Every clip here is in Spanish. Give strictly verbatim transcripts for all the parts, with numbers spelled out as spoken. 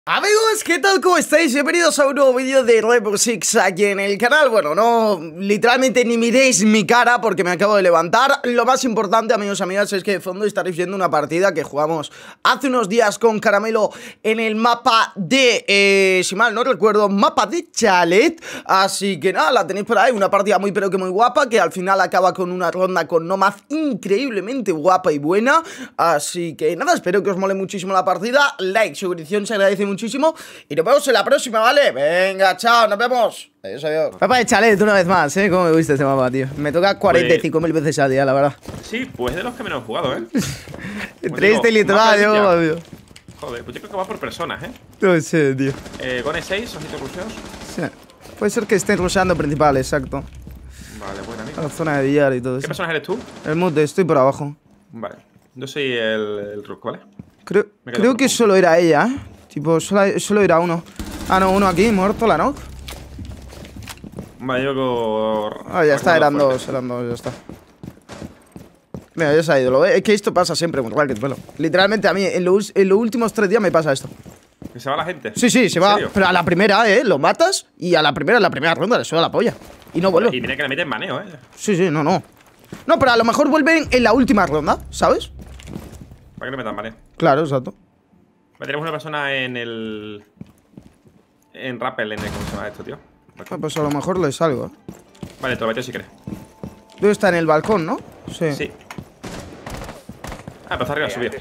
Amigos, ¿qué tal? ¿Cómo estáis? Bienvenidos a un nuevo vídeo de Rainbow Six aquí en el canal. Bueno, no, literalmente ni miréis mi cara porque me acabo de levantar. Lo más importante, amigos y amigas, es que de fondo estaréis viendo una partida que jugamos hace unos días con Caramelo en el mapa de, eh, si mal no recuerdo, mapa de Chalet. Así que nada, la tenéis por ahí, una partida muy pero que muy guapa, que al final acaba con una ronda con Nomad increíblemente guapa y buena. Así que nada, espero que os mole muchísimo la partida. Like, suscripción se agradece muchísimo. Y nos vemos en la próxima, ¿vale? Venga, chao, nos vemos. Adiós, adiós. Mapa de Chalet, una vez más, ¿eh? ¿Cómo me gusta este mapa, tío? Me toca cuarenta y cinco mil veces al día, la verdad. Sí, pues de los que menos he jugado, ¿eh? Entre este y litoral, yo, tío. Joder, pues yo creo que va por personas, ¿eh? No sé, tío. Eh, Gone seis, ojitos rusheos. Sí. Puede ser que estén rusheando principal, exacto. Vale, buena, amigo. A la zona de billar y todo eso. ¿Qué personas eres tú? El mute, estoy por abajo. Vale. Yo soy el, el Rook, ¿vale? Creo, creo que solo era ella, ¿eh? Tipo, solo, solo era uno. Ah, no, uno aquí, muerto, la knock. Vale, yo con... Ah, ya está, eran dos, eran dos, ya está. Mira, ya se ha ido, ¿lo ves? Es que esto pasa siempre con Rocket, bueno. Literalmente a mí, en, lo, en los últimos tres días me pasa esto. ¿Que se va la gente? Sí, sí, se va. Serio? Pero a la primera, ¿eh? Lo matas y a la primera, en la primera ronda le suda la polla. Y no vuelve. Y mira que le meten maneo, ¿eh? Sí, sí, no, no. No, pero a lo mejor vuelven en la última ronda, ¿sabes? ¿Para qué le metan maneo? Claro, exacto. Tenemos una persona en el... En Rappel, en el... ¿Cómo se llama esto, tío? Ah, pues a lo mejor le salgo, ¿eh? Vale, te lo meteo si quieres. Debe estar en el balcón, ¿no? Sí. Sí. Ah, pero está arriba, subido.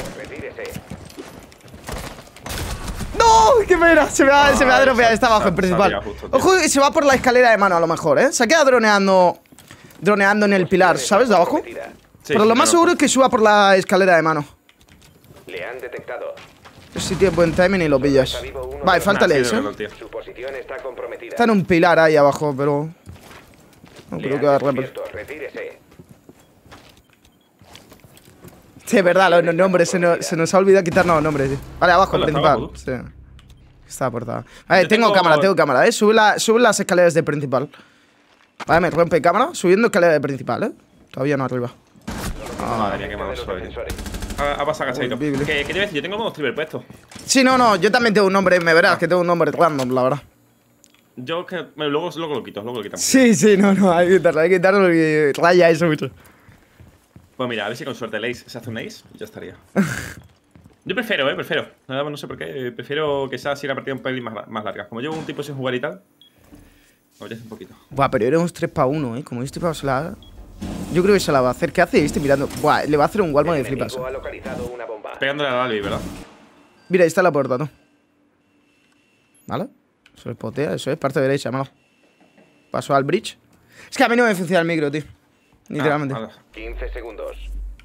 ¡No! ¡Qué pena! Se me va, ah, se me va a dropear, está abajo en principal. Justo, ojo, se va por la escalera de mano a lo mejor, ¿eh? Se queda droneando... Droneando en el pilar, ¿sabes? De abajo. Sí, pero lo más seguro es que suba por la escalera de mano. Le han detectado. Si tiene buen timing y lo pillas. Vale, falta el ace, ¿eh? Su posición está comprometida. Está en un pilar ahí abajo, pero... No creo que va a Rappel. Sí, es verdad, los nombres. Se nos, se nos ha olvidado quitarnos los nombres, tío. Vale, abajo, el principal. Sí. Está portada. Vale, tengo, tengo cámara, tengo cámara, ¿eh? Sube, la, sube las escaleras de principal. Vale, me rompe cámara. Subiendo escalera de principal, ¿eh? Todavía no arriba. Ah, madre mía, qué malo soy. Ha pasado agachadito. ¿Qué, ¿Qué te voy a decir? Yo tengo modo triple puesto. Sí, no, no, yo también tengo un nombre, me verás, ah. que tengo un nombre random, la verdad. Yo que luego, luego lo quito, luego lo quitamos. Sí, sí, no, no, hay que quitarlo, hay que quitarlo porque raya eso mucho. Pues mira, a ver si con suerte el ace se hace un ace, ya estaría. Yo prefiero, eh, prefiero. Nada, no sé por qué, prefiero que sea así la partida un pelín más, más larga. Como llevo un tiempo sin jugar y tal, me apetece un poquito. Buah, pero éramos tres para uno, eh, como este para se la... Yo creo que se la va a hacer. ¿Qué hace este mirando? Buah, le va a hacer un Walmart de flipas. Pegándole al Albi, ¿verdad? Mira, ahí está la puerta, tú. ¿Vale? Eso es potea, eso es parte derecha, malo. Paso al bridge. Es que a mí no me funciona el micro, tío. Literalmente. Ah, quince segundos.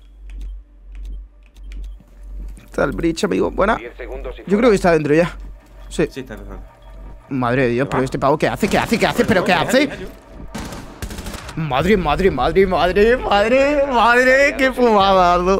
Está el bridge, amigo. Buena. Yo creo que está dentro ya. Sí. Sí, está dentro. Madre de Dios, pero este pavo, ¿qué hace? ¿Qué hace? ¿Qué hace? ¿Pero qué hace? Madre, madre, madre, madre, madre, madre, qué fumada, ¿no?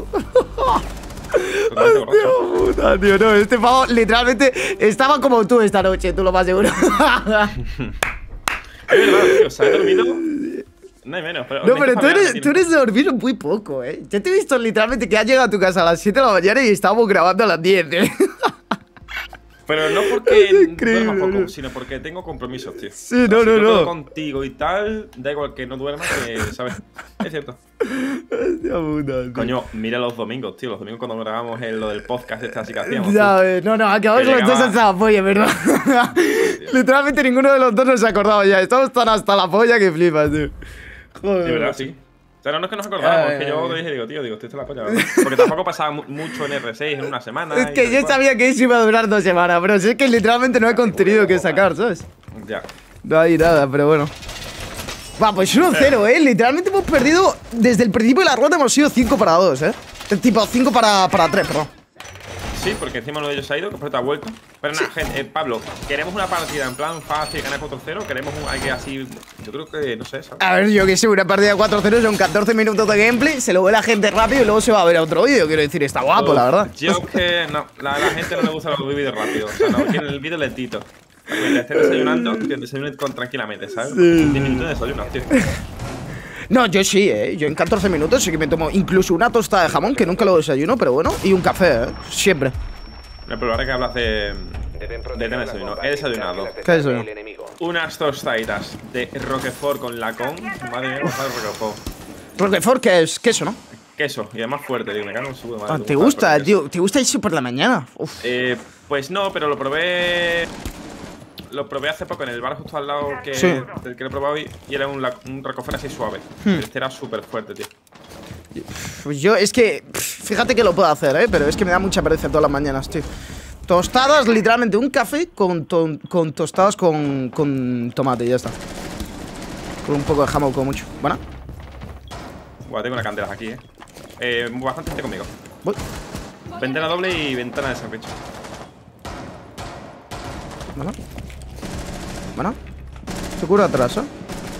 Hostia puta, tío, no, este pavo literalmente estaba como tú esta noche, tú lo más seguro. Es verdad, tío, se ha dormido. No hay menos, pero. No, pero tú eres, tú eres de dormir muy poco, eh. Yo te he visto literalmente que has llegado a tu casa a las siete de la mañana y estábamos grabando a las diez, eh. Pero no porque duerma poco, no. sino porque tengo compromisos, tío. Sí, no, no, no. Contigo y tal, da igual que no duerma, que, ¿sabes? Es cierto. Hostia puta, tío. Coño, mira los domingos, tío. Los domingos cuando grabamos el, lo del podcast este así que hacíamos. Ya, no, no, acabamos los dos hasta la polla, ¿verdad? Literalmente ninguno de los dos nos acordaba ya. Estamos tan hasta la polla que flipas, tío. Joder. De verdad, sí. O sea, no, no es que nos acordábamos, es que yo dije, digo, tío, digo, estoy hasta la polla, ¿verdad? Porque tampoco pasaba mucho en R seis en una semana. Es que yo sabía que eso iba a durar dos semanas, pero si es que literalmente no hay contenido que sacar, ¿sabes? Ya. No hay nada, pero bueno. Va, pues uno cero, ¿eh? Literalmente hemos perdido, desde el principio de la ronda hemos sido cinco para dos, ¿eh? Tipo cinco para tres, perdón. Sí, porque encima uno de ellos ha ido, que por ha vuelto. Pero nada, sí. gente, eh, Pablo, ¿queremos una partida en plan fácil, ganar cuatro cero? ¿Queremos un, hay que así? Yo creo que, no sé, ¿sabes? A ver, yo que sé, una partida de cuatro cero son catorce minutos de gameplay, se lo ve la gente rápido y luego se va a ver a otro vídeo. Quiero decir, está guapo, Uf, la verdad. Yo que no, la, la gente no le gusta los vídeos rápidos. O sea, no, quieren el vídeo lentito. Para que te estén desayunando, que desayunen con, tranquilamente, ¿sabes? Sí. diez minutos de desayuno, tío. No, yo sí, ¿eh? Yo en catorce minutos sí que me tomo incluso una tostada de jamón, que nunca lo desayuno, pero bueno, y un café, ¿eh? Siempre. Pero ahora que hablas de, Deben De proteger tener la desayuno. bomba He sin desayunado. que las ¿Qué es desarme eso? el enemigo. Unas tostaditas de Roquefort con lacón. Madre mía, cómo sabe Roquefort. Roquefort, que es queso, ¿no? Queso, y además fuerte, tío, me cago en su puta madre. Ah, ¿Te ¿te gusta el gusta, queso? tío? ¿Te gusta eso por la mañana? Uf. Eh, pues no, pero lo probé. Lo probé hace poco en el bar justo al lado que, Sí. del que lo he probado hoy. Y era un, la- un Roquefort así suave. Hmm. Este era súper fuerte, tío. Pues yo, es que, pff, fíjate que lo puedo hacer, ¿eh? Pero es que me da mucha pereza todas las mañanas, tío. Tostadas, literalmente un café con, to- con tostadas con, con tomate y ya está. Con un poco de jamón, como mucho. ¿Bueno? Buah, tengo una candela aquí, eh. eh bastante gente conmigo. Voy. Ventana doble y ventana de sándwich. ¿Bueno? ¿Bueno? ¿Se cura atrás, eh?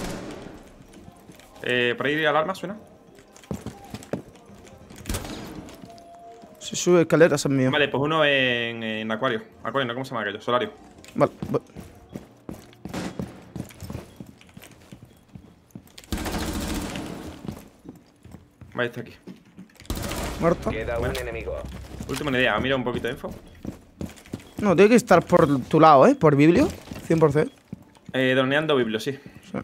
Eh, ¿Por ahí alarma suena? Si sube escaleras es mío. Vale, pues uno en, en acuario. Acuario, ¿no? ¿Cómo se llama aquello? Solario. Vale, voy. Vale, está aquí. Muerto. Queda un enemigo. Última idea, mira un poquito de info. No, tiene que estar por tu lado, ¿eh? Por biblio. cien por ciento. Eh, droneando biblio, sí. Voy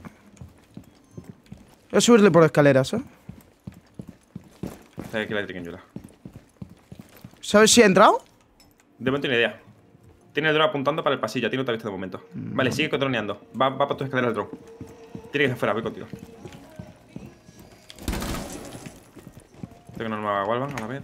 a subirle por escaleras, ¿eh? Está aquí la triqueñula. ¿Sabes si ha entrado? De momento ni idea. Tiene el drone apuntando para el pasillo, a ti no te ha visto de momento. Vale, sigue droneando. Va, va por tu escalera el drone. Tiene que estar fuera, voy contigo. Tengo que no me haga Walvan a la vez.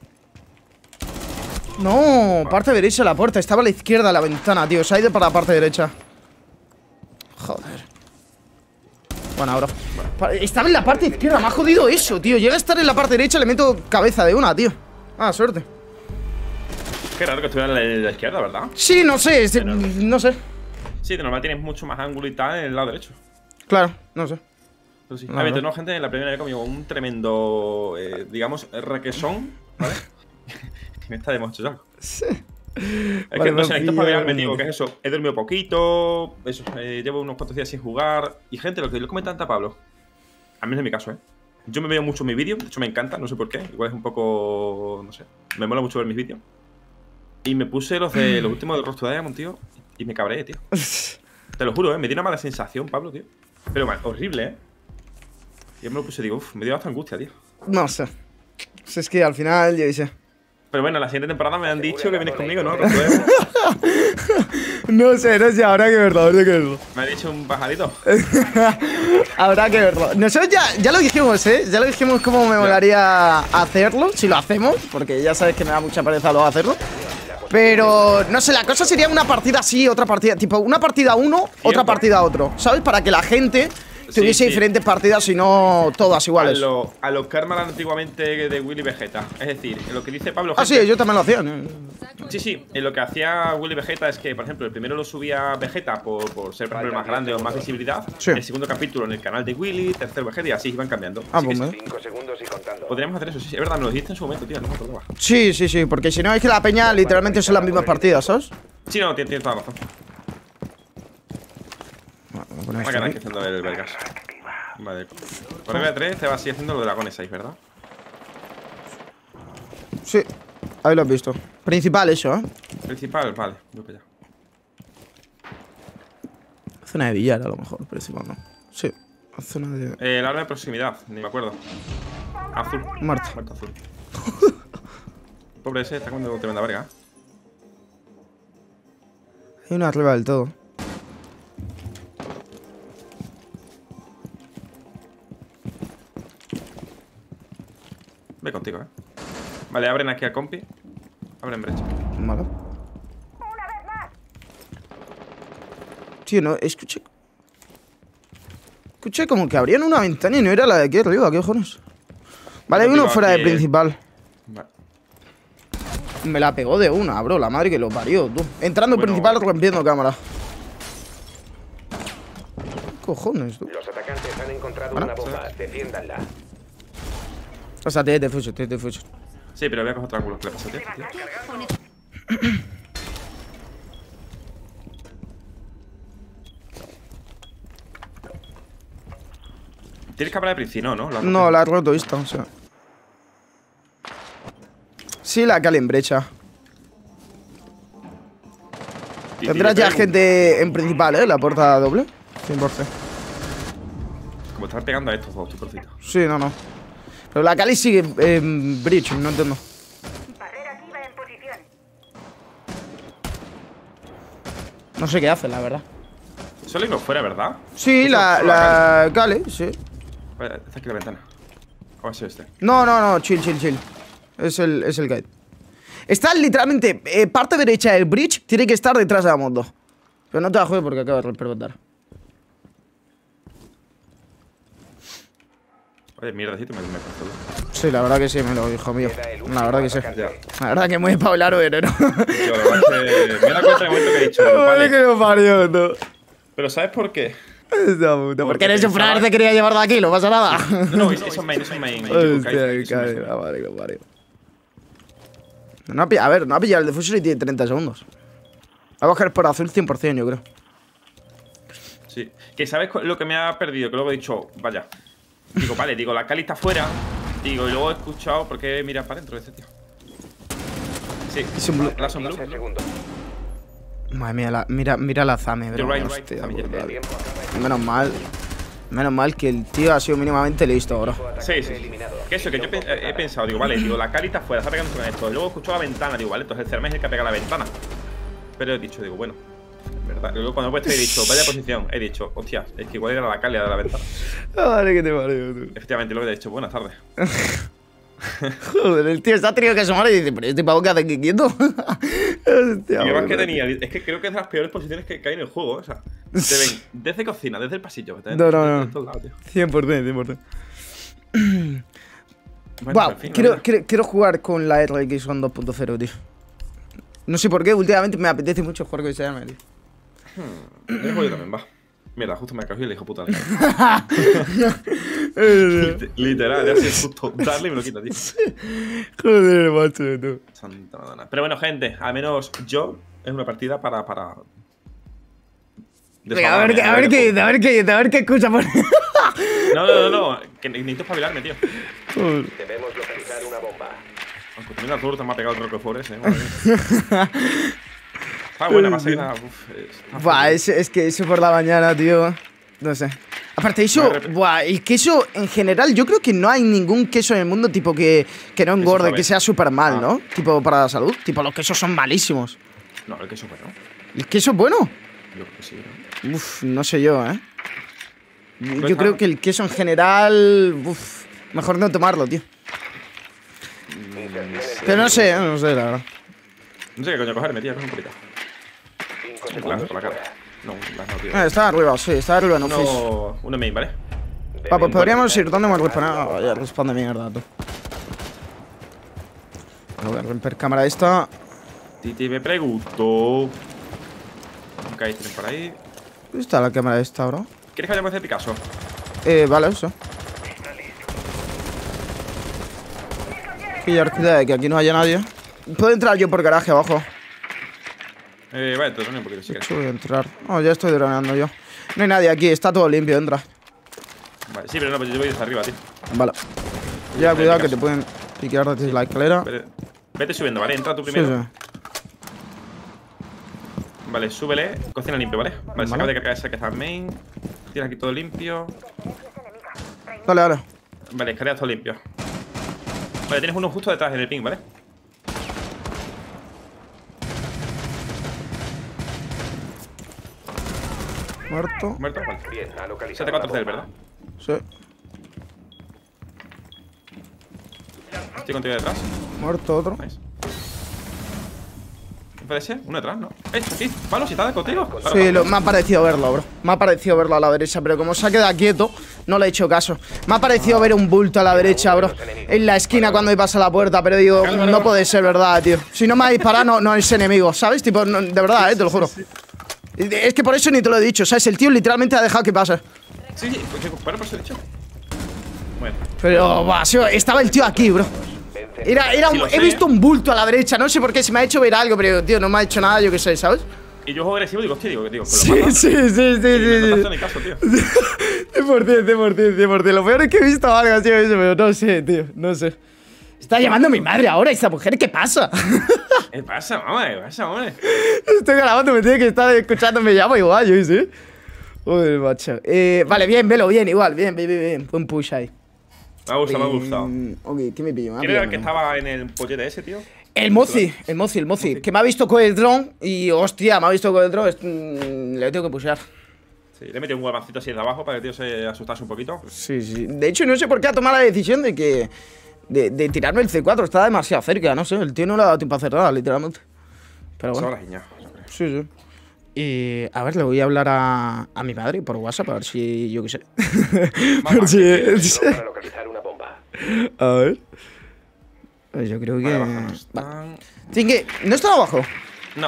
No, parte derecha de la puerta. Estaba a la izquierda de la ventana, tío. Se ha ido para la parte derecha. Joder. Bueno, ahora. Pa- Estaba en la parte izquierda. Me ha jodido eso, tío. Llega a estar en la parte derecha, le meto cabeza de una, tío. Ah, suerte. Qué raro que estuviera en la, la izquierda, ¿verdad? Sí, no sé. es- Pero- No sé. Sí, de normal tienes mucho más ángulo y tal en el lado derecho. Claro, no sé. Pero sí. No, A ver, no. tengo gente en la primera vez conmigo un tremendo, eh, digamos, requesón, ¿vale? que me está de mucho algo. Sí. Es Vale, que no me sé, necesito pillo- espabilarme, tío, que es eso. He dormido poquito, eso, eh, llevo unos cuantos días sin jugar. Y gente, lo que le comenta a Pablo, a mí no es mi caso, ¿eh? Yo me veo mucho mis vídeos, de hecho me encanta, no sé por qué. Igual es un poco, no sé, me mola mucho ver mis vídeos. Y me puse los de los últimos de Road to Diamond, tío, y me cabré, tío. Te lo juro, ¿eh? Me dio una mala sensación, Pablo, tío. Pero mal, horrible, ¿eh? Y yo me lo puse y digo, uff, me dio hasta angustia, tío. No sé. Pues es que al final, yo qué sé. Pero bueno, la siguiente temporada me han dicho que vienes conmigo, ¿no? Road to Diamond. No sé, no sé. Habrá que verlo, habrá que verlo. Me ha dicho un pajarito. Habrá que verlo. Nosotros ya, ya lo dijimos, ¿eh? Ya lo dijimos cómo me molaría hacerlo, si lo hacemos, porque ya sabes que me da mucha pereza luego hacerlo. Pero, no sé, la cosa sería una partida así, otra partida, tipo una partida uno, otra partida otro, ¿sabes? Para que la gente tuviese Sí, sí. diferentes partidas y no todas A iguales. lo, a lo Karma antiguamente de Willy Vegeta. Es decir, lo que dice Pablo. Ah, sí, gente- yo también lo hacía. ¿no? Sí, sí, eh, lo que hacía Willy Vegeta es que, por ejemplo, el primero lo subía Vegeta por, por ser, por ejemplo, el más grande o más visibilidad. Sí. El segundo capítulo en el canal de Willy, tercero Vegeta y así iban cambiando. Ah, Así que pues sí, Cinco segundos y contando. podríamos hacer eso, sí, sí, es verdad, me lo dijiste en su momento, tío, no me acordaba. Sí, sí, sí, porque si no es que la peña literalmente son las mismas partidas, ¿sabes? Sí, no, tienes, tienes toda la razón. Bueno, voy a poner Va a esto quedar ahí. aquí haciendo el Vergas. Vale. Por M tres te va así haciendo lo de Dragones seis, ¿verdad? Sí, ahí lo has visto. Principal eso, ¿eh? Principal, vale, voy para allá. Zona de billar a lo mejor, principal, ¿no? Sí, zona de... Eh, el arma de proximidad, ni me acuerdo. Azul. Muerto. Muerto azul. Pobre ese, está comiendo tremenda verga. Hay una arriba del todo. Ve contigo, eh. Vale, abren aquí a compi. Abren brecha. Vale. Tío, no, escuché... Escuché como que abrían una ventana y no era la de aquí arriba, ¿qué cojones? Vale, hay Contigo uno fuera de aquí, eh. principal. Vale. Me la pegó de una, bro, la madre que lo parió, tú. Entrando en Bueno. principal, rompiendo cámara. ¿Qué cojones, tú? Los atacantes han encontrado Bueno, una bomba. Defiéndanla. O sea, te te fucho, te te fucho. Sí, pero voy a coger otro ángulo. ¿Qué le pasa, tío? tío? Tienes cámara de principio, ¿no? ¿no? La No, la he roto esta, o sea. Sí, la calen brecha. Y- Tendrás y- ya y- gente en principal, ¿eh? La puerta doble. cien por cien. Como estar pegando a estos dos, tu porcito. Sí, no, no. Pero la Cali sigue en bridge, no entiendo. Barrera activa en posición. No sé qué hace, la verdad. Solo iba fuera, ¿verdad? Sí, Eso, la, solo la Cali, sí. Vale, está aquí la ventana. ¿Cómo es este? No, no, no, chill, chill, chill. Es el, es el guide. Está literalmente, eh, parte derecha del bridge tiene que estar detrás de la moto. Pero no te la juegues porque acaba de preguntar. Oye, mierdecito, me, me pasó. Sí, la verdad que sí, me lo dijo mío. Queda el último La verdad que sí. atacante. La verdad que muy Paularo era, ¿no? Yo, la verdad es que me he dado cuenta en el momento que he dicho. Vale Vale, que lo parió, no. pero ¿sabes por qué? Esta puta. Porque eres un pensaba- fraer, te quería llevar de aquí, no pasa nada. No, no, eso es main, eso es main. Hostia, qué cadena, vale que lo parió. No ha pillado, a ver, no ha pillado el defusor y tiene treinta segundos. Va a coger por azul cien por cien, yo creo. Sí. Que sabes cu- lo que me ha perdido, que luego he dicho, vaya. Digo, vale, digo, la Cali está fuera. Digo, y luego he escuchado por qué mira para adentro ese tío. Sí, Es un blue. la son blue. quince segundos. Madre mía, la, mira, mira la Zame, bro. You're right, right, Hostia, Zame, brutal. El tiempo acaba. Menos mal. Menos mal que el tío ha sido mínimamente listo, bro. Sí, sí, sí. Que eso, que yo pe- he he pensado, digo, vale, digo, la Cali está fuera, está pegando con esto. Y luego he escuchado la ventana, digo, vale, entonces el Cerme es el que pega la ventana. Pero he dicho, digo, bueno, en verdad. Luego cuando he puesto he dicho, vaya posición, he dicho, hostia, es que igual era la Cali de la ventana. Vale que te parió, tú. Efectivamente, luego he dicho, buenas tardes. Joder, el tío se ha tenido que asomar y dice, pero este pavo que hace aquí quieto. Hostia, Y lo más que bro. tenía, es que creo que es de las peores posiciones que hay en el juego, o sea, te ven desde cocina, desde el pasillo. te ven No, no, de- no. de todos lados, tío. cien por cien, cien por cien. Bueno, Wow, en fin, quiero, la verdad. quiero, quiero jugar con la R X con dos punto cero, tío. No sé por qué, últimamente me apetece mucho jugar con ese arma, tío. El juego también va. Mira, justo me cogió y le dijo puta. Lite- Literal, ya es justo darle y me lo quita, tío. Joder, macho, tú. Santa Madonna. Pero bueno, gente, al menos yo es una partida para. para... Venga, a ver, qué- a ver qué dice, a ver qué dice, a ver qué escucha por. No, no, no, no, que necesito espabilarme, tío. Joder. Debemos localizar una bomba. Aunque también la torta me ha pegado el Roquefort ese, madre mía. Está buena, pasa que nada. Uf, está Buah, fuerte. es, es que eso por la mañana, tío. No sé. Aparte de eso, Me arrep- buah, el queso en general, yo creo que no hay ningún queso en el mundo tipo que, que no engorde, sabe. que sea súper mal, Ah. ¿no? Tipo para la salud. Tipo, los quesos son malísimos. No, el queso bueno. ¿El queso es bueno? Yo creo que sí, ¿no? Uf, no sé yo, ¿eh? Yo está- creo que el queso en general. Uf, mejor no tomarlo, tío. Inserción en Pero no sé, ¿eh? no sé, la verdad. No sé qué coño cogerme, tío, coge un poquito. cinco Las segundos por la cara. fuera. No, las no, tío. Ah, está arriba, sí, está arriba, no fish. Uno, uno main, ¿vale? Pa, pues podríamos Deben ir. ¿Dónde hemos respondido? localizar Ah, una ya bomba. responde mierda, tú. Bueno, voy a romper cámara esta. Titi me pregunto. Nunca hay tren por ahí. ¿Dónde está la cámara esta, bro? ¿Quieres que vayamos a hacer Picasso? Eh, vale, eso. Pillar cuidado de que aquí no haya nadie. Puedo entrar yo por garaje abajo. Eh, vale, te un poquito si De quieres. hecho, voy a entrar. Oh, ya estoy droneando yo. No hay nadie aquí, está todo limpio, entra. Vale, sí, pero no, pues yo voy desde arriba, tío. Vale. Ya, cuidado que te pueden piquear desde la escalera. Vete, vete subiendo, ¿vale? Entra tú Sí, primero. sí. Vale, súbele. Cocina limpio, ¿vale? Vale, se Vale. acaba de cargar ese que está en main. Tienes aquí todo limpio. Dale, dale. Vale, escaleras todo limpio. Vale, tienes uno justo detrás en el ping, ¿vale? Muerto. Muerto, vale. Bien, ha localizado siete cuatro una C, bomba. ¿verdad? Sí. Estoy contigo detrás. Muerto otro. Nice. ¿Qué puede ser? Uno detrás, ¿no? ¡Eh, aquí! ¡Palo, si está contigo! Claro, Sí, claro. lo- me ha parecido verlo, bro. Me ha parecido verlo a la derecha, pero como se ha quedado quieto, no le he hecho caso. Me ha parecido ver un bulto a la derecha, bro. En la esquina cuando he pasado la puerta, pero digo, no puede ser verdad, tío. Si no me ha disparado, no, no es enemigo, ¿sabes? Tipo, no- de verdad, eh, te lo juro. Es que por eso ni te lo he dicho, ¿sabes? El tío literalmente ha dejado que pase. Sí, sí, porque, bueno, por eso he dicho. Bueno. Pero, buah, sí, estaba el tío aquí, bro. Vence. Era, era un- Sí, lo he sé. visto un bulto a la derecha, no sé por qué, se me ha hecho ver algo, pero, tío, no me ha hecho nada, yo qué sé, ¿sabes? Y yo juego agresivo y digo, hostia, digo, digo, pues Sí, lo sí, matas. sí, sí, Y no te sí, hace sí. ni caso, tío. cien por cien, cien por cien, cien por cien. Lo peor es que he visto algo así, eso, pero no sé, tío, no sé. Está llamando a mi madre ahora, esta mujer, ¿qué pasa? ¿Qué pasa, mamá? ¿Qué pasa, hombre? Estoy grabando, me tiene que estar escuchando, me llamo igual, yo sí. Joder, macho. Eh, vale, bien, velo, bien, igual, bien, bien, bien, bien. Buen push ahí. Me ha gustado, me ha gustado. Eh, ok, ¿qué me pillo? Me ha ¿Quién era el pillado, que ¿no? estaba en el pollete ese, tío? El Mozi, el Mozi, el Mozi. Que me ha visto con el dron y, hostia, me ha visto con el dron. est- mm, Le tengo que pushear. Sí, le he metido un guardancito así de abajo para que el tío se asustase un poquito. Sí, sí. De hecho, no sé por qué ha tomado la decisión de que. De, de tirarme el C cuatro. Está demasiado cerca, no sé. El tío no le ha dado tiempo a hacer nada, literalmente. Pero Se bueno. va la guiña, yo creo. Sí, sí. Y a ver, le voy a hablar a, a mi madre por WhatsApp, a ver si yo qué sé. a ver si. Drone para localizar una bomba. A ver. Pues yo creo que. Vale, abajo no Vale. están. Sí, que. ¿No están abajo? No.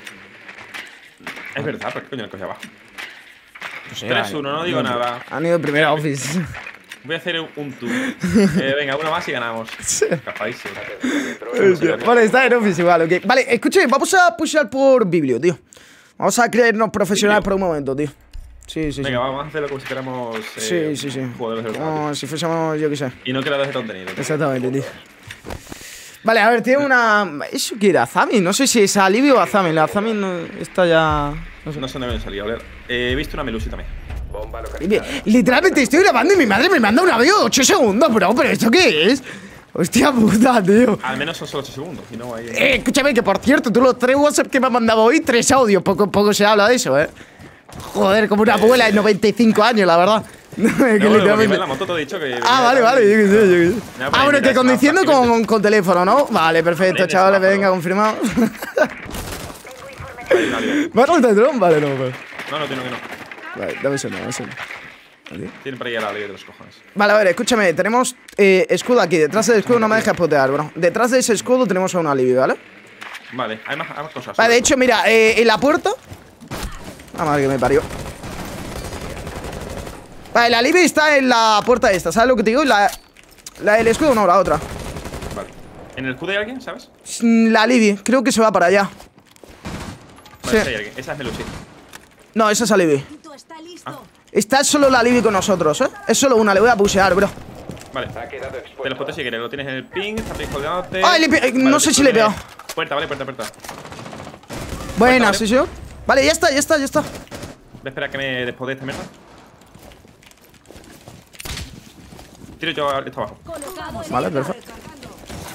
Es verdad, ¿por qué coño le cogí abajo? No sé, tres uno, no digo nada. Han ido primero a Office. Voy a hacer un, un tour. Eh, venga, uno más y ganamos. Escapáis. Vale, está en Office igual, ok. Vale, escuche, vamos a pushear por Biblio, tío. Vamos a creernos profesionales por un momento, tío. Sí, sí, sí. Venga, vamos a hacerlo como si fuéramos Sí, eh, sí, sí. jugadores del Como si fuésemos, yo qué sé. Y no creadores de contenido. Exactamente, tío. Vale, a ver, tiene una. ¿Eso qué era? ¿Azami? No sé si es Alivio o Azami. La Azami no está ya. No sé. No sé dónde me salía, a ver. Eh, he visto una Melusi también. Bomba Y bien, localizada. literalmente estoy grabando y mi madre me manda un audio de ocho segundos, bro. ¿Pero esto qué es? Hostia puta, tío. Al menos son solo ocho segundos. Y no hay. Eh, escúchame, que por cierto, tú los tres WhatsApp que me has mandado hoy, tres audios. Poco, poco se habla de eso, eh. Joder, como una abuela de noventa y cinco años, la verdad. Que No, porque literalmente- en la moto te he dicho que. Ah, vale, vale, yo qué sé, yo qué sé. Nada, Ah, bueno, mira, que conduciendo es más fácil con, con teléfono, ¿no? Vale, perfecto, Vale, chavales, semáforo. venga, confirmado. Vale, no, digo. ¿Me has roto el dron? Vale, no, vale. No, no, tiene que no. Vale, dame eso, dame eso. Vale. Tiene por ahí a la ley de los cojones. Vale, a ver, escúchame, tenemos eh, escudo aquí. Detrás del escudo no me dejas potear, bro. Detrás de ese escudo tenemos a un alibi, ¿vale? Vale, hay más, hay más cosas. Vale, de hecho, mira, eh, en la puerta. Ah, madre que me parió. Vale, el alibi está en la puerta esta, ¿sabes lo que te digo? La, la del escudo no, la otra. Vale. ¿En el escudo hay alguien, sabes? La alibi, creo que se va para allá. Vale, Sí. sí hay alguien. Esa es Melusi. No, esa es alibi. Está listo. Está solo la alibi con nosotros, ¿eh? Es solo una, le voy a pushear, bro. Vale. Ha quedado Te los expuesto. potes si quieres. Lo tienes en el ping, está ping colgándote. Ay, le he pe- eh, no sé si le he pegado. Puerta, vale, puerta, puerta. Buena, vale. sí, señor. Vale, ya está, ya está, ya está. Voy a esperar a que me despode esta mierda. Tiro yo a esto abajo. Colocado en Vale, el perfecto. recargando.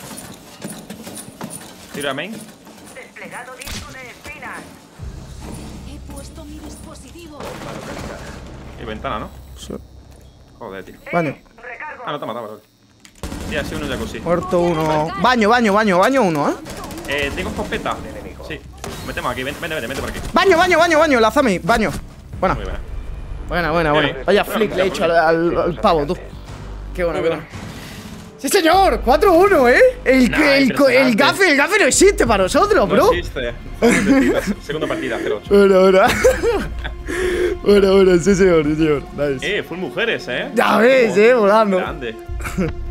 Tiro a main. Desplegado disco de espinas. He puesto mi dispositivo. Y ventana, ¿no? Sí. Joder, tío. Baño. Recargo. Ah, no te ha matado, vale. Sí, ha sido un jacuzzi. Muerto uno. Baño, baño, baño, baño uno, ¿eh? Eh, tengo escopeta. Sí. Metemos aquí, vente, vente, vente, vente por aquí. Baño, baño, baño, baño, la Zami, baño. Buena, Muy buena. buena, buena, buena. Bien. Vaya flick le he hecho al, al- al pavo, tú. Qué bueno, qué bueno. Sí, señor, cuatro uno, ¿eh? El, Nah, el, el, impresionante. gafe, el gafe no existe para nosotros, bro. No existe. Segunda partida, cero ocho. Bueno, bueno. bueno, bueno, sí, señor, sí, señor. Nice. Eh, full mujeres, eh. Ya ves, eh, volando. Grande.